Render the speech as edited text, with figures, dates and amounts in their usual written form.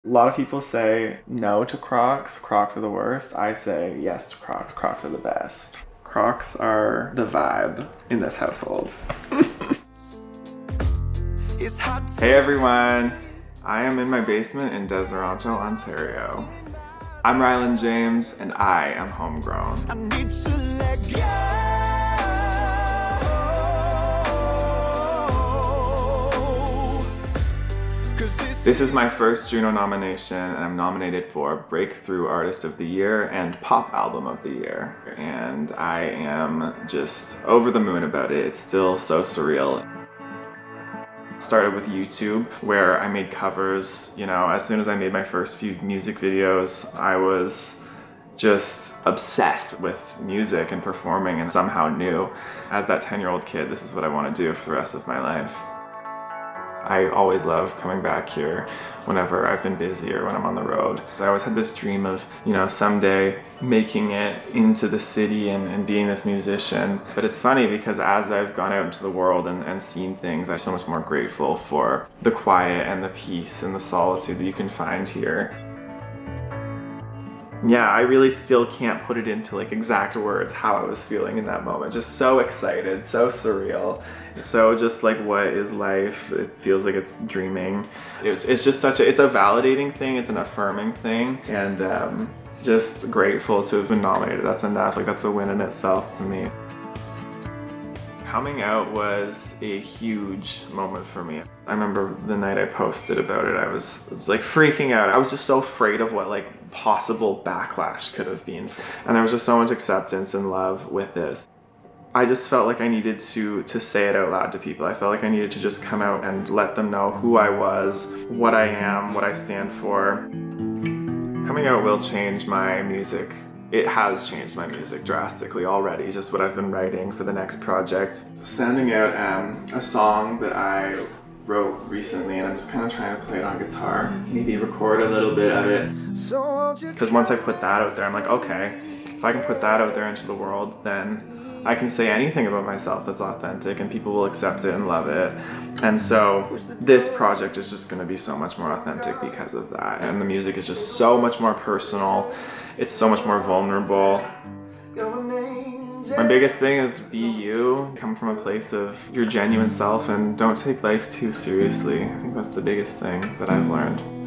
A lot of people say no to Crocs. Crocs are the worst. I say yes to Crocs. Crocs are the best. Crocs are the vibe in this household. Hey everyone! I am in my basement in Deseronto, Ontario. I'm Ryland James and I am homegrown. I need to let go. This is my first JUNO nomination, and I'm nominated for Breakthrough Artist of the Year and Pop Album of the Year. And I am just over the moon about it. It's still so surreal. Started with YouTube, where I made covers. You know, as soon as I made my first few music videos, I was just obsessed with music and performing, and somehow knew, as that 10-year-old kid, this is what I want to do for the rest of my life. I always love coming back here whenever I've been busy or when I'm on the road. I always had this dream of, you know, someday making it into the city and being this musician. But it's funny because as I've gone out into the world and seen things, I'm so much more grateful for the quiet and the peace and the solitude that you can find here. Yeah, I really still can't put it into like exact words how I was feeling in that moment. Just so excited, so surreal, so just like what is life? It feels like it's dreaming. It's just such a, it's a validating thing, it's an affirming thing, and just grateful to have been nominated. That's enough, like that's a win in itself to me. Coming out was a huge moment for me. I remember the night I posted about it, I was like freaking out. I was just so afraid of what like possible backlash could have been. And there was just so much acceptance and love with this. I just felt like I needed to say it out loud to people. I felt like I needed to just come out and let them know who I was, what I am, what I stand for. Coming out will change my music. It has changed my music drastically already, just what I've been writing for the next project. Sending out a song that I wrote recently, and I'm just kind of trying to play it on guitar, maybe record a little bit of it. Because once I put that out there, I'm like, okay, if I can put that out there into the world, then I can say anything about myself that's authentic and people will accept it and love it. And so this project is just going to be so much more authentic because of that. And the music is just so much more personal. It's so much more vulnerable. My biggest thing is be you. Come from a place of your genuine self and don't take life too seriously. I think that's the biggest thing that I've learned.